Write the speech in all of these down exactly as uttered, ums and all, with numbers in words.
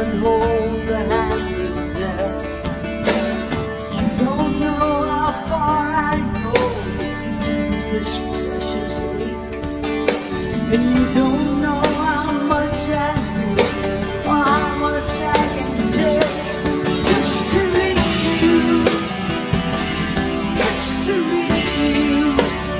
and hold the hand of death. You don't know how far I go to use this precious leaf, and you don't know how much I need or how much I can take just to reach you, just to reach you.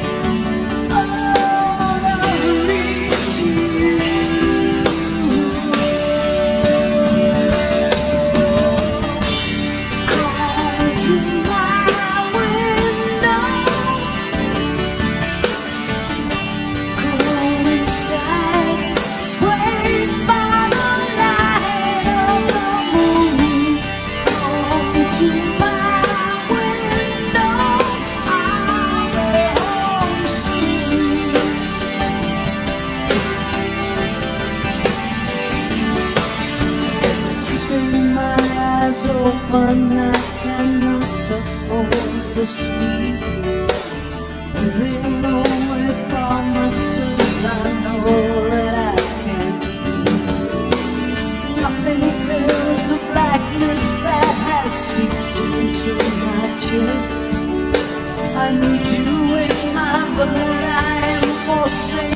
Open, I cannot afford to sleep. Living away from myself, I know that I can't breathe. Nothing fills the blackness that has seeped into my chest. I need you in my blood, I am forsaken.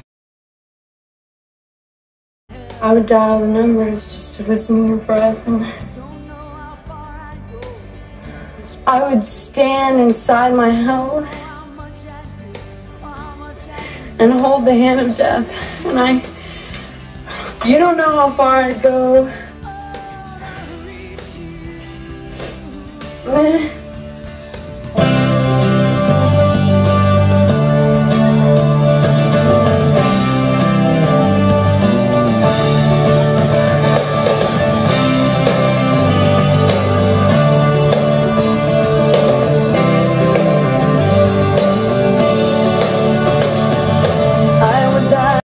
I would dial the numbers just to listen to your breath, and I would stand inside my home and hold the hand of death. And I, you don't know how far I'd go.